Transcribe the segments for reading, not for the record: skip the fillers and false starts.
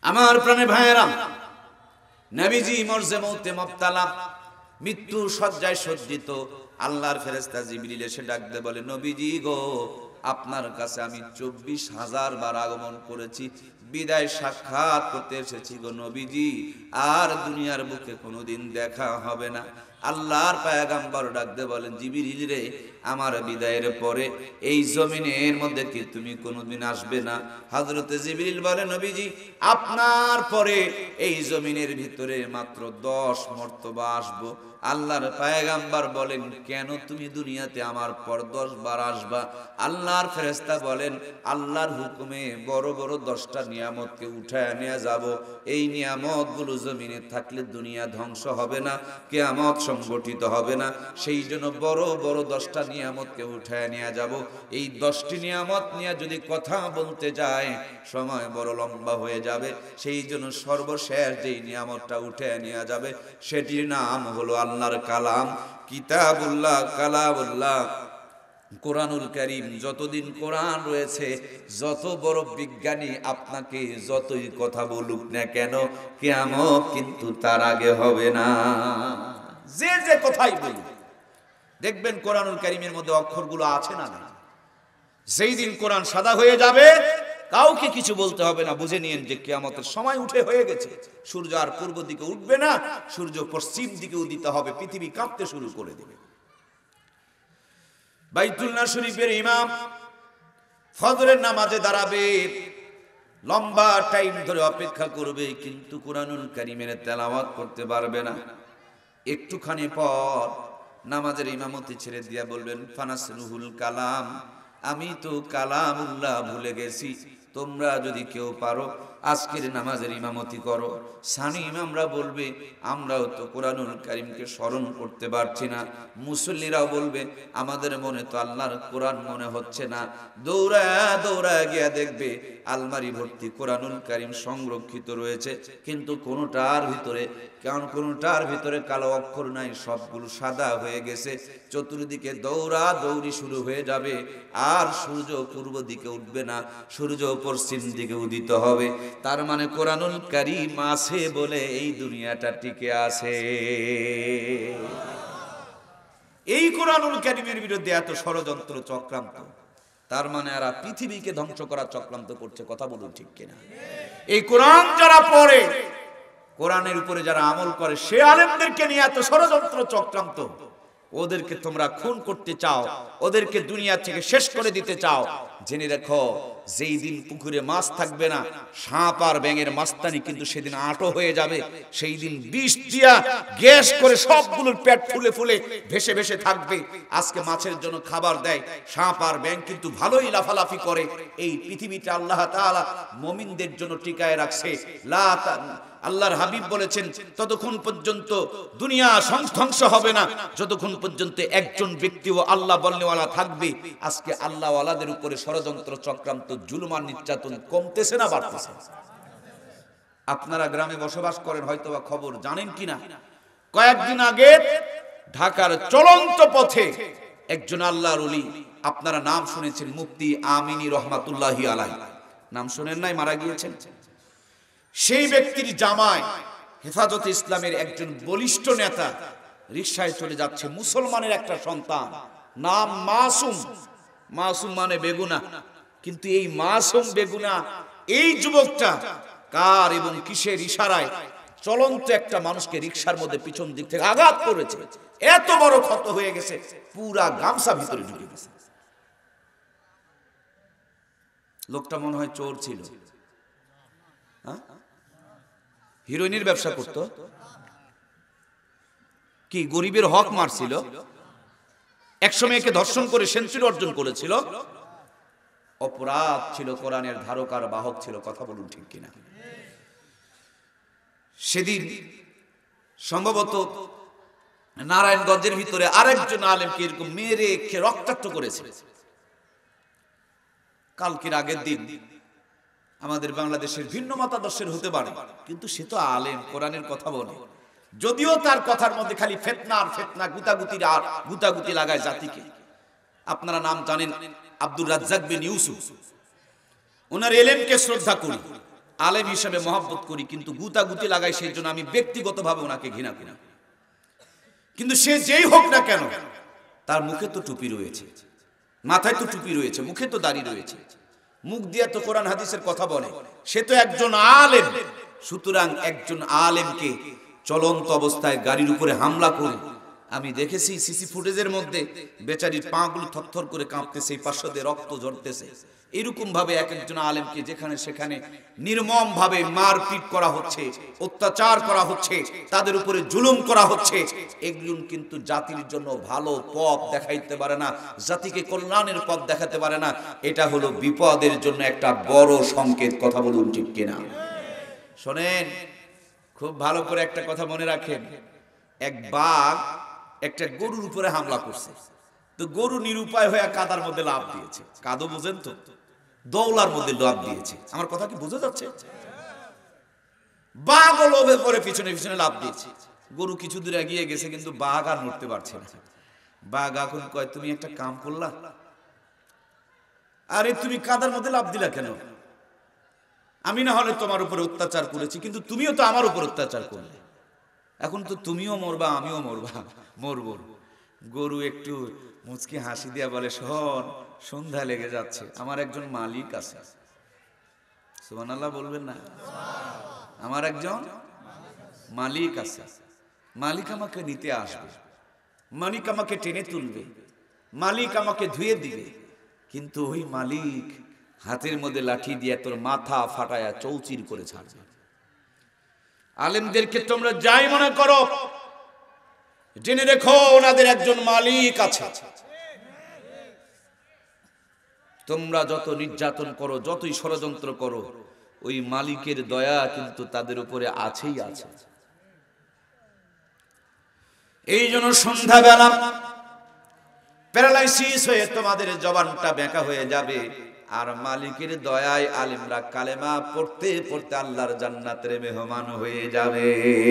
আমার প্রাণের ভাইয়েরা, নবীজি মরজে মউতে মুবতালা, মৃত্যু শয্যায় সজ্জিত। আল্লাহর ফেরেশতা জিবরিল এসে ডাক দিয়ে বলে, নবীজি গো, আপনার কাছে আমি 24,000 বার আগমন করেছি, বিদায় সাক্ষাৎ করতে এসেছি গো নবীজি, আর দুনিয়ার বুকে কোনোদিন দেখা হবে না। আল্লাহর পয়গম্বর ডাক দিয়ে বলেন, জিবরিল রে, আমার বিদায়ের পরে এই জমিনের মধ্যে কি তুমি কোনোদিন আসবে না? হযরতে জিবরিল বলে, নবীজি আপনার পরে এই জমিনের ভিতরে মাত্র 10 মর্তবা আসবো। আল্লাহর পয়গম্বর বলেন, কেন তুমি দুনিয়াতে আমার পর 10 বার আসবা? আল্লাহর ফেরেশতা বলেন, আল্লাহর হুকুমে বড় বড় 10টা নিয়ামতকে উঠায় নিয়ে যাব। এই নিয়ামতগুলো জমিনে থাকলে দুনিয়া ধ্বংস হবে না, কিয়ামত সংগঠিত হবে না। সেই জন্য বড় বড় 10টা নিয়ামতকে উঠায় নিয়ে যাব। এই 10টি নিয়ামত নিয়ে যদি কথা বলতে যায় সময় বড় লম্বা হয়ে যাবে। সেই জন্য সর্বশেষ যেই নিয়ামতটা উঠে নিয়ে যাবে সেটির নাম হলো আল্লাহর কালাম, কিতাবুল্লাহ, কালামুল্লাহ, কোরআনুল কারীম। যতদিন কোরআন রয়েছে, যত বড় বিজ্ঞানী আপনাকে যতই কথা বলুক না কেন, কিয়ামত কিন্তু তার আগে হবে না। যে যে কথাই বলুক, দেখবেন কোরআনুল কারীমের মধ্যে অক্ষরগুলো আছে না? যেই দিন কোরআন সাদা হয়ে যাবে, কাউকে কিছু বলতে হবে না, বুঝে নিন যে কিয়ামতের সময় উঠে হয়ে গেছে। সূর্য আর পূর্ব দিকে উঠবে না, সূর্য পশ্চিম দিকে উদিত হবে, পৃথিবী কাঁপতে শুরু করে দেবে। বাইতুল্লাহ শরীফের ইমাম ফজরের নামাজে দাঁড়াবে, লম্বা টাইম ধরে অপেক্ষা করবে, কিন্তু কোরআনুল কারীমের তেলাওয়াত করতে পারবে না। একটুখানি পর নামাজের ইমামতি ছেড়ে দিয়া বলবেন, ফানাসরুহুল কালাম, আমি তো কালামুল্লাহ ভুলে গেছি, তোমরা যদি কেউ পারো আজকের নামাজের ইমামতি করো। সানি ইমামরা বলবে, আমরাও তো কোরআনুল কারীমকে স্মরণ করতে পারছি না। মুসল্লিরাও বলবে, আমাদের মনে তো আল্লাহর কোরআন মনে হচ্ছে না। দৌড়া দৌড়া গিয়া দেখবে আলমারি ভর্তি কোরআনুল কারীম সংরক্ষিত রয়েছে, কিন্তু কোনোটার ভিতরে কালো অক্ষর নাই, সবগুলো সাদা হয়ে গেছে। চতুর্দিকে দৌড়া দৌড়ি শুরু হয়ে যাবে, আর সূর্য পূর্ব দিকে উঠবে না, সূর্য পশ্চিম দিকে উদিত হবে। তার মানে কোরআনুল কারীম আছে বলে এই দুনিয়াটা টিকে আছে। এই কোরআনুল কারীমের বিরুদ্ধে এত ষড়যন্ত্র চক্রান্ত, তার মানে এরা পৃথিবীকে ধ্বংস করার চক্রান্ত করছে। কথা বলুন ঠিক কিনা? এই কোরআন যারা পড়ে, কোরআনের উপরে যারা আমল করে, সে আলেমদেরকে নিয়ে এত ষড়যন্ত্র চক্রান্ত। ওদেরকে তোমরা খুন করতে চাও, ওদেরকে দুনিয়া থেকে শেষ করে দিতে চাও। জেনে রাখো, যেই দিন পুকুরে মাছ থাকবে না, সাপ আর ব্যাঙের মাস্তানি কিন্তু সেদিন আটো হয়ে যাবে। সেই দিন বিষ দিয়া গ্যাস করে সবগুলোর পেট ফুলে ফুলে ভেসে ভেসে থাকবে। আজকে মাছের জন্য খাবার দেয়, সাপ আর ব্যাঙ কিন্তু ভালোই লাফালাফি করে। এই পৃথিবীটা আল্লাহ তাআলা মুমিনদের জন্য টিকায় রাখছে। আল্লাহর হাবিব বলেছেন, ততক্ষণ পর্যন্ত দুনিয়া ধ্বংস হবে না যতক্ষণ পর্যন্ত একজন ব্যক্তিও আল্লাহ বলনেওয়ালা থাকবে। আজকে আল্লাহওয়ালাদের উপরে ষড়যন্ত্র চক্রান্ত, জুলুম আর নির্যাতন কমতেছে না বাড়তেছে? আপনারা গ্রামে বসবাস করেন, হয়তোবা খবর জানেন কিনা, কয়েকদিন আগে ঢাকার চলন্ত পথে একজন আল্লাহর ওলি, আপনারা নাম শুনেছেন, মুফতি আমিনী রহমাতুল্লাহি আলাইহি, নাম শুনেন নাই? মারা গিয়েছেন। সেই ব্যক্তির জামাই হেফাজতে ইসলামের একজন বলিষ্ঠ নেতা রিকশায় চলে যাচ্ছে, মুসলমানের একটা সন্তান, নাম মাসুম। মাসুম মানে বেগুনা, কিন্তু এই মাসুম বেগুনা, এই যুবকটা কার এবং কিসের ইশারায় চলন্ত একটা মানুষকে রিকশার মধ্যে পিছন দিক থেকে আঘাত করেছে। এত বড় ক্ষত হয়ে গেছে, পুরা গামছা ভিতরে ঢুকে গেছে। লোকটা মনে হয় চোর ছিল, হিরোইনের ব্যবসা করত, কি গরিবের হক মারছিল, একসময় একে ধর্ষণ করে সেঞ্চুরি অর্জন করেছিল, অপরাধ ছিল, কোরআনের ধারকার বাহক ছিল। কথা বলুন ঠিক কিনা? সেদিন সম্ভবত নারায়ণগঞ্জের ভিতরে আরেকজন আলেমকে এরকম মেরে রক্তাক্ত করেছে। কালকের আগের দিন আমাদের বাংলাদেশের ভিন্ন মতাদর্শের হতে পারে, কিন্তু সে তো আলেম, কোরআনের কথা বলে। যদিও তার কথার মধ্যে খালি ফিতনা আর ফিতনা, গুতাগুতি লাগায় জাতিকে। আপনারা নাম জানেন আব্দুর রাজ্জাক বিন ইউসুফ, ওনার ইলমকে শ্রদ্ধা করি। আলেম হিসেবে মহব্বত করি, কিন্তু গুতাগুতি লাগাই, সেই জন্য আমি ব্যক্তিগতভাবে ওনাকে ঘৃণা করি। কিন্তু সে যেই হোক না কেন, তার মুখে তো টুপি রয়েছে, মাথায় তো টুপি রয়েছে, মুখে তো দাড়ি রয়েছে, মুখ দিয়ে তো কোরআন হাদিসের কথা বলে, সে তো একজন আলেম। সুতরাং একজন আলেমকে চলন্ত অবস্থায় গাড়ির উপরে হামলা করে, আমি দেখেছি সিসি ফুটেজের মধ্যে বেচারির পাগুলো থরথর করে কাঁপতেছে, পার্শ্ব দিয়ে রক্ত ঝরতেছে। এরকম ভাবে এক একজন আলেমকে যেখানে সেখানে নির্মম ভাবে মারপিট করা হচ্ছে, অত্যাচার করা হচ্ছে, তাদের উপরে জুলুম করা হচ্ছে। এগুলো কিন্তু জাতির জন্য ভালো পথ দেখাইতে পারে না, জাতিকে কল্যাণের পথ দেখাতে পারে না। এটা হলো বিপদের জন্য একটা বড় সংকেত। কথা বলুন ঠিক কিনা? শোনেন, খুব ভালো করে একটা কথা মনে রাখেন। এক বাঘ একটা গরুর উপরে হামলা করছে, তো গরু নিরুপায় হয়ে কাদার মধ্যে লাফ দিয়েছে। কাদো বুঝেন তো, দৌলার মধ্যে লাফ দিয়েছে। আমার কথা কি বোঝা যাচ্ছে? বাঘ লোভে পরে পিছনে পিছনে লাফ দিয়েছে। গরু কিছু দূর এগিয়ে গেছে, কিন্তু বাঘ আর নড়তে পারছে না। বাঘ এখন কয়, তুমি একটা কাম করলা, আরে তুমি কাদার মধ্যে লাফ দিলা কেন? আমি না হলে তোমার উপরে অত্যাচার করেছি, কিন্তু তুমিও তো আমার উপর অত্যাচার করলে, এখন তো তুমিও মরবা, আমিও মরবো। গরু একটু মুচকি হাসি দিয়া বলে, শোন, সন্ধ্যা লেগে যাচ্ছে, আমার একজন মালিক আছে। সুবহানাল্লাহ বলবেন না? আমার একজন মালিক আছে, মালিক আমাকে নিতে আসবে, মালিক আমাকে টেনে তুলবে, মালিক আমাকে ধুয়ে দিবে, কিন্তু ওই মালিক হাতের মধ্যে লাঠি দিয়ে তোর মাথা ফাটায়া চৌচির করে ছাড়বে। আলেমদেরকে তোমরা যাই মনে করো, জেনে রেখো ওনাদের একজন মালিক আছে। তোমরা যত নির্যাতন করো, যতই ষড়যন্ত্র করো, ওই মালিকের দয়া কিন্তু তাদের উপরে আছেই আছে। এই জন্য সন্ধ্যাবেলা প্যারালাইসিস হয়ে তোমাদের জবানটা বেঁকা হয়ে যাবে, আর মালিকের দয়ায় আলেমরা কালেমা পড়তে পড়তে আল্লাহর জান্নাতের মেহমান হয়ে যাবে।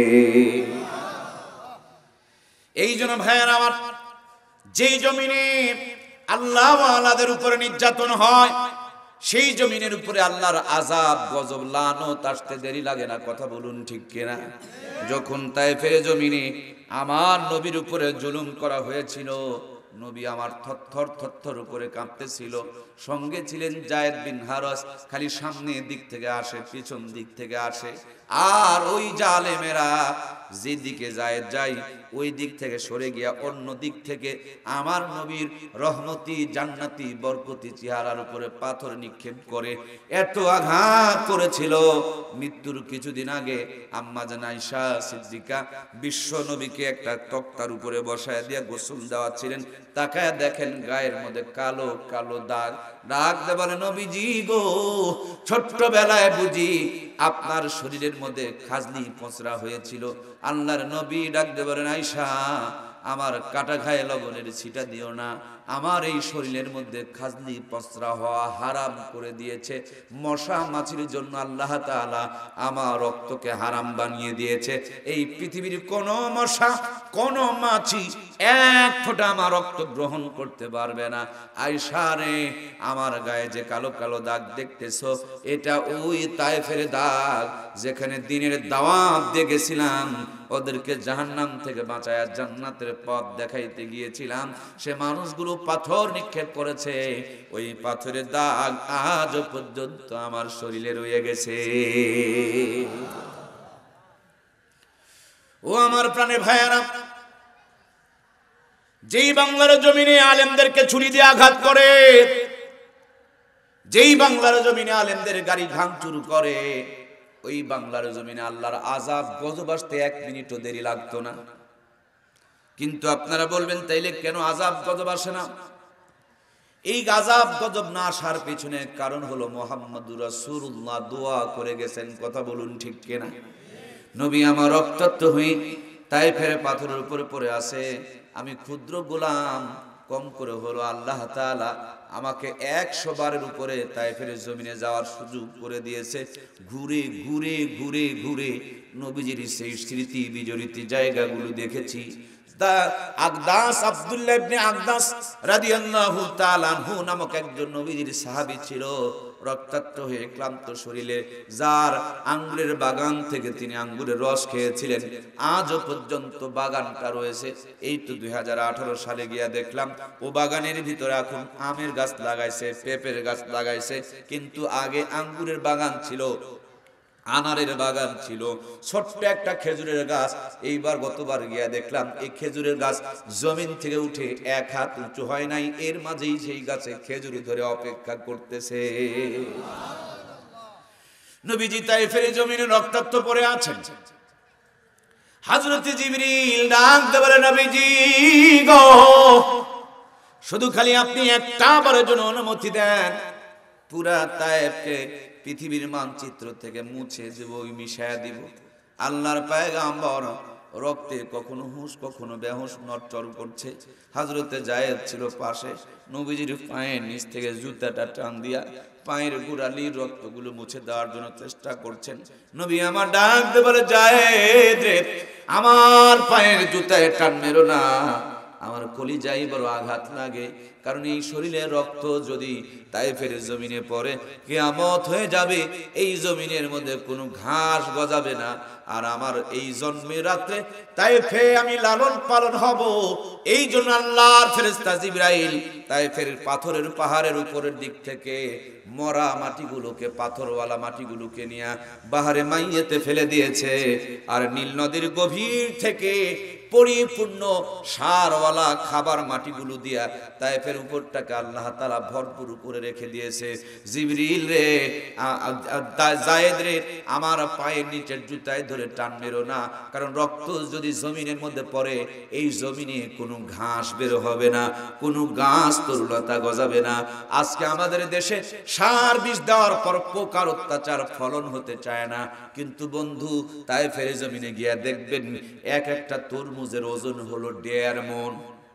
এই জন্য ভাইয়েরা আমার, যেই জমিনে আল্লাহ ওয়ালাদের উপরে নির্যাতন হয়, সেই জমিনের উপরে আল্লাহর আযাব, গজব, লানত আসতে দেরি লাগে না। কথা বলুন ঠিক কিনা? যখন তায়েফের জমিনে আমার নবীর উপরে জুলুম করা হয়েছিল, নবী আমার থরথর করে কাঁপতেছিল, সঙ্গে ছিলেন যায়েদ বিন হারস। খালি সামনের দিক থেকে আসে, পিছন দিক থেকে আসে, আর ওই জালেমেরা যেদিকে যায়েদ যায় ওই দিক থেকে সরে গিয়া অন্য দিক থেকে আমার নবীর রহমতি, জান্নাতি, বরকতি চেহারার উপরে পাথর নিক্ষেপ করে এত আঘাত করেছিল। মৃত্যুর কিছুদিন আগে আম্মা জান আয়েশা সিদ্দিকা বিশ্ব নবীকে একটা তক্তার উপরে বসায় দিয়ে গোসল দেওয়াচ্ছিলেন। তাকায় দেখেন গায়ের মধ্যে কালো কালো দাগ। ডাক দিয়ে বলে, নবীজি গো, ছোট্টবেলায় বুঝি আপনার শরীরের মধ্যে খাজনি পচরা হয়েছিল? আল্লাহর নবী ডাক দিয়ে বলেন, আয়েশা, আমার কাটা ঘায়ে লবণের ছিটা দিও না, আমার এই শরীরের মধ্যে খাজনি পচরা হওয়া হারাম করে দিয়েছে। মশা মাছির জন্য আল্লাহ তাআলা আমার রক্তকে হারাম বানিয়ে দিয়েছে। এই পৃথিবীর কোন মশা, কোন মাছি এক ফোঁটা আমার রক্ত গ্রহণ করতে পারবে না। আয়েশা রে, আমার গায়ে যে কালো কালো দাগ দেখতেছো, এটা ওই তায়েফের দাগ, যেখানে দিনের দাওয়াত দিয়ে গেছিলাম, ওদেরকে জাহান্নাম থেকে বাঁচায়া জান্নাতের পথ দেখাইতে গিয়েছিলাম। সে মানুষগুলো পাথর নিক্ষেপ করেছে, ওই পাথরের দাগ আজ পর্যন্ত আমার শরীরে রয়ে গেছে। ও আমার প্রাণের ভাইয়ারা, যেই বাংলার জমিনে আলেমদেরকে ছুরি দিয়ে আঘাত করে, যেই বাংলার জমিনে আলেমদের গাড়ি ভাঙচুর করে, ওই বাংলার জমিনে আল্লাহর আযাব, গজব আসতে 1 মিনিটও দেরি লাগতো না। কিন্তু আপনারা বলবেন, তাইলে কেন আযাব গজব আসে না? এই আযাব গজব না আসার পিছনে কারণ হলো মুহাম্মদুর রাসূলুল্লাহ দোয়া করে গেছেন। কথা বলুন ঠিক কিনা? নবী আমার রক্তাক্ত হয়ে তায়েফের পাথরের উপরে পড়ে আছে, আমি ক্ষুদ্র গোলাম, কম করে হলো আল্লাহ তাআলা আমাকে 100 বারের উপরে তায়েফের জমিনে যাওয়ার সুযোগ করে দিয়েছে। ঘুরে ঘুরে ঘুরে ঘুরে নবীজির সেই স্মৃতি বিজড়িত জায়গাগুলো দেখেছি। আগদাস, আব্দুল্লাহ ইবনে আগদাস রাদিয়াল্লাহু তাআলা আনহু নামক একজন নবীজির সাহাবী ছিল। রক্তাক্ত হয়ে ক্লান্ত শরীরে, যার আঙ্গুরের বাগান থেকে তিনি আঙ্গুরের রস খেয়েছিলেন, আজও পর্যন্ত বাগানটা রয়েছে। এই তো 2018 সালে গিয়া দেখলাম ও বাগানের ভিতরে এখন আমের গাছ লাগাইছে, পেঁপের গাছ লাগাইছে, কিন্তু আগে আঙ্গুরের বাগান ছিল, আনারের বাগান ছিল, ছোট্ট একটা খেজুরের গাছ। এইবার গতবার গিয়া দেখলাম এই খেজুরের গাছ জমিন থেকে উঠে 1 হাত উঁচু হয় নাই, এর মাঝেই সেই গাছে খেজুর ধরে অপেক্ষা করতেছে। নবীজি তায়েফের জমিনে রক্তাক্ত পড়ে আছেন। হযরত জিবরিল ডাকতে বলে, নবীজি গো, শুধু খালি আপনি একটা বারের জন্য অনুমতি দেন, পুরা তায়েফকে পৃথিবীর মানচিত্র থেকে মুছে দেব, মিশায়া দিব। আল্লাহর পয়গম্বর রক্তে কখনো হুঁশ কখনো বেহুশ নড়চড় করছে। হযরতে জায়েদ ছিল পাশে, নবীজির পায়ের নিচ থেকে জুতাটা টান দিয়া পায়ের গোড়ালির রক্তগুলো মুছে দেওয়ার জন্য চেষ্টা করছেন। নবী আমার ডাক দিয়ে বলে, জায়েদ রে, আমার পায়ের জুতায় টান মেরো না, আমার কলিজায় বড় আঘাত লাগে, কারণ এই শরীরের রক্ত যদি তায়েফের জমিনে পড়ে কিয়ামত হয়ে যাবে, এই জমিনের মধ্যে কোনো ঘাস গজাবে না। আর আমার এই জন্মের রাত্রে তায়েফে আমি লালন পালন হব, এই জন্য আল্লাহর ফেরেশতা জিবরাইল তায়েফের পাথরের পাহাড়ের উপরের দিক থেকে মরা মাটিগুলোকে, পাথরওয়ালা মাটিগুলোকে নিয়ে বাহারে মাইয়েতে ফেলে দিয়েছে। আর নীল নদীর গভীর থেকে পরিপূর্ণ সারওয়ালা খাবার মাটিগুলো দিয়া তায়েফের উপরটাকে আল্লাহ তাআলা ভরপুর করে রেখে দিয়েছে। জিবরিল রে, জায়েদ রে, আমার পায়ের নিচের জুতায় ধরে টান মেরো না, কারণ রক্ত যদি জমিনের মধ্যে পড়ে এই জমিনে কোনো ঘাস বের হবে না, কোনো গাছ তরুলতা গজাবে না। আজকে আমাদের দেশে সার বিষ দেওয়ার পর পোকার অত্যাচার, ফলন হতে চায় না, কিন্তু বন্ধু তায়েফের জমিনে গিয়া দেখবেন এক একটা তরমুজের ওজন হলো 1.5 মণ।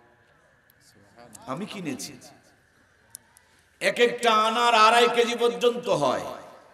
আমি কিনেছি, এক একটা আনার 2.5 কেজি পর্যন্ত হয়।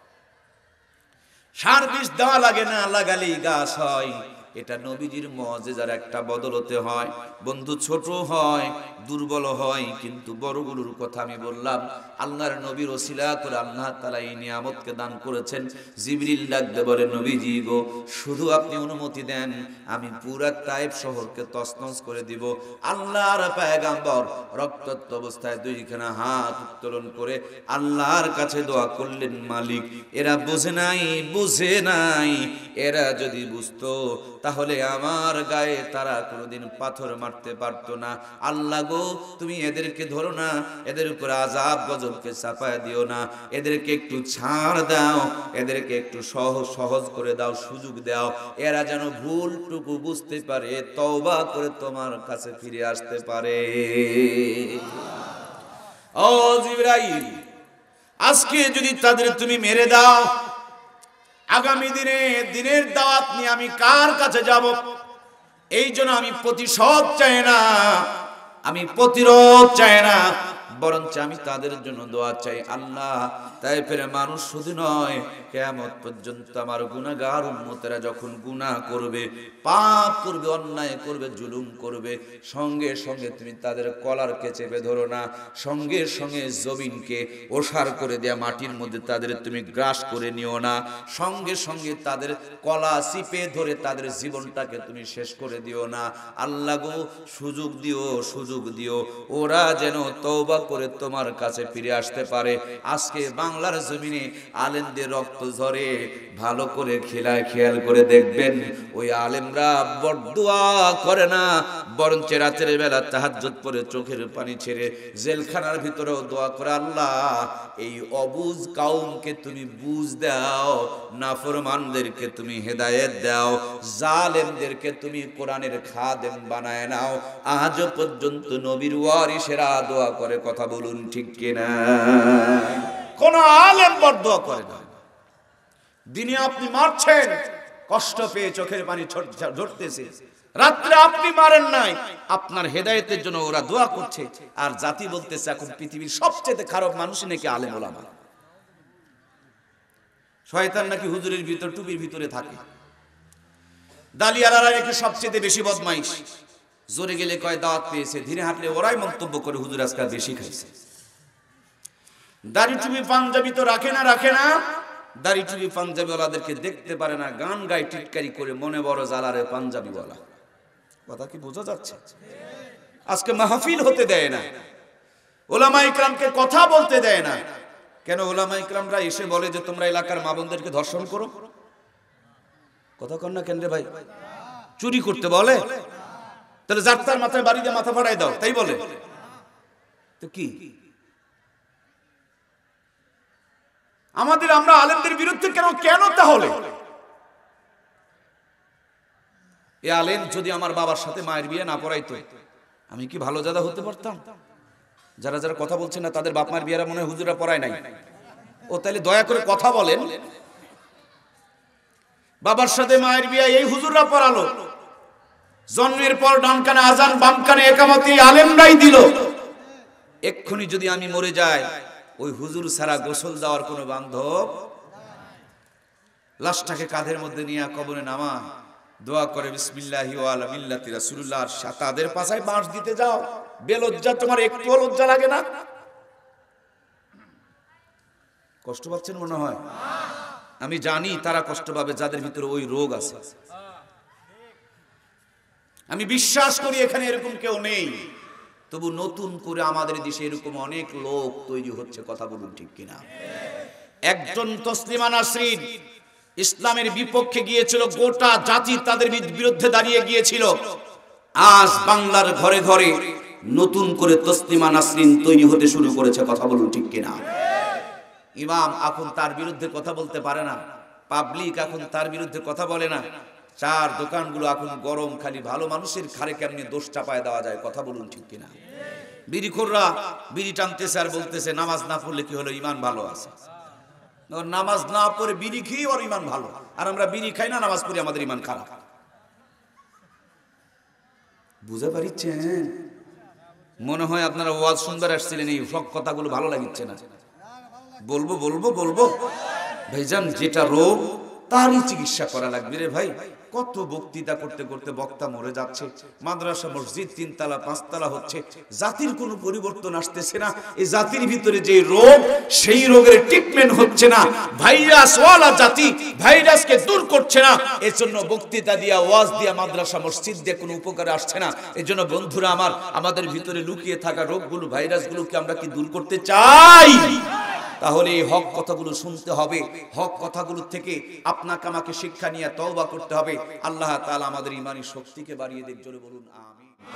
সার বিষ দেওয়া লাগে না, লাগালেই গাছ হয়। এটা নবীজির মুজিজার একটা বদলতে হয়। বন্ধু ছোট হয়, দুর্বল হয়, কিন্তু বড়গুলোর কথা আমি বললাম। আল্লাহর নবীর ওসিলা করে আল্লাহ তাআলা এই নিয়ামতকে দান করেছেন। জিবরিল ডাকতে বলে, নবীজি গো, শুধু আপনি অনুমতি দেন, আমি পুরা তায়েফ শহরকে তছনছ করে দিব। আল্লাহর পয়গম্বর রক্তাক্ত অবস্থায় 2খানা হাত উত্তোলন করে আল্লাহর কাছে দোয়া করলেন, মালিক, এরা বুঝে নাই, এরা যদি বুঝতো তাহলে আমার গায়ে তারা কোনোদিন পাথর মারতে পারতো না। আল্লাহ গো, তুমি এদেরকে ধরো না, এদের উপর আযাব গজবকে চাপায় দিও না, এদেরকে একটু ছাড় দাও, এদেরকে একটু সহজ করে দাও, সুযোগ দাও, এরা যেন ভুলটুকু বুঝতে পারে, তওবা করে তোমার কাছে ফিরে আসতে পারে। ও জিবরাইল, আজকে যদি তাদের তুমি মেরে দাও, আগামী দিনের দাওয়াত নিয়ে আমি কার কাছে যাব? এই জন্য আমি প্রতিশোধ চাই না, আমি প্রতিরোধ চাই না, বরঞ্চ আমি তাদের জন্য দোয়া চাই। আল্লাহ, তায়েফের মানুষ শুধু নয়, কিয়ামত পর্যন্ত আমার গুনাহগার উম্মতেরা যখন গুনাহ করবে, পাপ করবে, অন্যায় করবে, জুলুম করবে, সঙ্গে সঙ্গে তুমি তাদের কলারকে চেপে ধরো না, সঙ্গে সঙ্গে জমিনকে ওসার করে দেয়া মাটির মধ্যে তাদের তুমি গ্রাস করে নিও না, সঙ্গে সঙ্গে তাদের কলা চিপে ধরে তাদের জীবনটাকে তুমি শেষ করে দিও না। আল্লাহ গো, সুযোগ দিও, ওরা যেন তওবা করে তোমার কাছে ফিরে আসতে পারে। আজকে বাংলার জমিনে আলেমদের রক্ত ঝরে, ভালো করে খেয়াল করে দেখবেন, ওই আলেমরা বরদুয়া করে না, বরঞ্চ রাতের বেলা তাহাজ্জুদ পড়ে চোখের পানি ছেড়ে জেলখানার ভিতরেও দোয়া করে, আল্লাহ, এই অবুঝ কওমকে তুমি বুঝ দাও, নাফরমানদেরকে তুমি হেদায়েত দাও, জালেমদেরকে তুমি কোরআনের খাদেম বানায় নাও। আজ পর্যন্ত নবীর ওয়ারিসেরা দোয়া করে, কথা বলুন ঠিক কিনা? কোন আলেম বরদোয়া করে না। দিনে আপনি মারছেন, কষ্ট পেয়ে চোখের পানি ঝরতেছে, রাত্রে আপনি মারেন নাই, আপনার হেদায়েতের জন্য ওরা দোয়া করছে। আর জাতি বলতেছে এখন পৃথিবীর সবচেয়ে খারাপ মানুষই নাকি আলেম ওলামা। শয়তান নাকি হুজুরের ভিতর, টুপির ভিতরে থাকে। দালিয়ালারা নাকি সবচেয়ে বেশি বদমাইশ, জোরে গেলে কয় দাওয়াত পেয়েছে, ধীরে হাঁটলে ওরাই মন্তব্য করে হুজুর আজকাল বেশি খাইছে। দাড়ি টুপি পাঞ্জাবি তো রাখে না, দাড়ি টুপি পাঞ্জাবি ওলাদেরকে দেখতে পারে না, গান গায় টিটকারি করে, মনে বড় জ্বালারে পাঞ্জাবি ওয়ালা। কথা কি বোঝা যাচ্ছে? আজকে মাহফিল হতে দেয় না, ওলামা ইকরামকে কথা বলতে দেয় না। কেন? ওলামা ইকরামরা এসে বলে যে তোমরা এলাকার মা বোনদেরকে ধর্ষণ করো। কথা কন না কেন রে ভাই? চুরি করতে বলে? তাহলে যার তার মাথায় বাড়ি দিয়ে মাথা ফাড়াই দাও, তাই বলে? তো কি আমরা আলেমদের বিরুদ্ধে কেন তাহলে? এ আলেম যদি আমার বাবার সাথে মায়ের বিয়ে না পড়াইতো, আমি কি ভালো জাদা হতে পারতাম? যারা যারা কথা বলছেন না, তাদের বাপ মায়ের বিয়েরা মনে হয় হুজুরা পড়ায় নাই। ও তাহলে দয়া করে কথা বলেন। বাবার সাথে মায়ের বিয়ে এই হুজুররা পড়ালো, জন্মের পর ডান কানে আজান, বাম কানে একামতি আলেমরাই দিল। এক্ষুনি যদি আমি মরে যাই, ওই হুজুর ছাড়া গোসল দেওয়ার কোনো বান্ধব, লাশটাকে কাঁধের মধ্যে নিয়ে কবরে নামা, দোয়া করে বিসমিল্লাহি ওয়া আলা মিল্লাতি রাসূলুল্লাহ, তাদের পাছায় বাঁশ দিতে যাও। বেলজ্জা, তোমার একটু লজ্জা লাগে না? কষ্ট পাচ্ছেন মনে হয়? আমি জানি তারা কষ্ট পাবে যাদের ভিতরে ওই রোগ আছে। আমি বিশ্বাস করি এখানে এরকম কেউ নেই, তবু নতুন করে আমাদের দেশে এরকম অনেক লোক তৈরি হচ্ছে। কথা বলুন ঠিক কিনা? একজন তসলিমা নাসরিন ইসলামের বিপক্ষে গিয়েছিল, গোটা জাতি তাদের বিরুদ্ধে দাঁড়িয়ে গিয়েছিল। আজ বাংলার ঘরে ঘরে নতুন করে তসলিমা নাসরিন তৈরি হতে শুরু করেছে। কথা বলুন ঠিক কিনা? ইমাম এখন তার বিরুদ্ধে কথা বলতে পারে না, পাবলিক এখন তার বিরুদ্ধে কথা বলে না, চার দোকানগুলো এখন গরম, খালি ভালো মানুষের ঘাড়ে কেমনি দোষ চাপায় দেওয়া যায়। কথা বলুন ঠিক কিনা? বিড়িখোররা বিড়ি টানতেছে আর বলতেছে নামাজ না পড়লে কি হলো, ইমান ভালো আছে। নামাজ না পড়ে বিড়ি খেয়ে ওর ইমান ভালো, আর আমরা বিড়ি খাই না, নামাজ পড়ি, আমাদের ইমান খারাপ। বুঝতে পারছেন? মনে হয় আপনারা ওয়াজ সুন্দর আসছিলেন, এই সব কথাগুলো ভালো লাগিচ্ছে না। বলবো ভাইজান, যেটা রোগ তারই চিকিৎসা করা লাগবে রে ভাই। কত বক্তৃতা করতে করতে বক্তা মরে যাচ্ছে, মাদ্রাসা মসজিদ 3 তলা 5 তলা হচ্ছে, জাতির কোনো পরিবর্তন আসতেছে না। এই জাতির ভিতরে যে রোগ, সেই রোগের ট্রিটমেন্ট হচ্ছে না। ভাইরাস ওয়ালা জাতি ভাইরাসকে দূর করছে না। এর জন্য বক্তৃতা দিয়া, ওয়াজ দিয়া, মাদ্রাসা মসজিদ দিয়ে কোনো উপকারে আসছে না। এর জন্য বন্ধুরা আমার, আমাদের ভিতরে লুকিয়ে থাকা রোগগুলো, ভাইরাসগুলোকে আমরা কি দূর করতে চাই? তাহলে এই হক কথাগুলো শুনতে হবে, হক কথাগুলো থেকে আপনাকে আমাকে শিক্ষা নিয়ে তওবা করতে হবে। আল্লাহ তাআলা আমাদের ঈমানি শক্তিকে বাড়িয়ে দেন। জোরে বলুন আমিন।